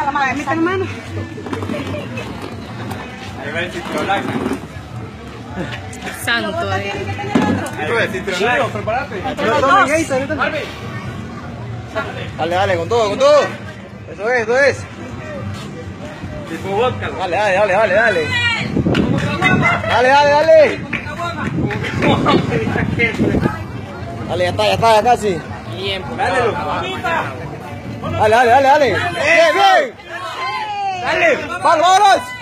Mete la mano. Ahí va el citrolac. Santo, Ahí va el citrolac. Prepárate. Dale, dale, con todo, con todo. Eso es, eso es. Tipo vodka. Dale, dale, dale, dale, dale. Dale, dale, dale. Dale, ya está, ya casi. Tiempo. Dale, loco. Dale, dale, dale, dale. Bien, bien. Dale. Vamos, vámonos.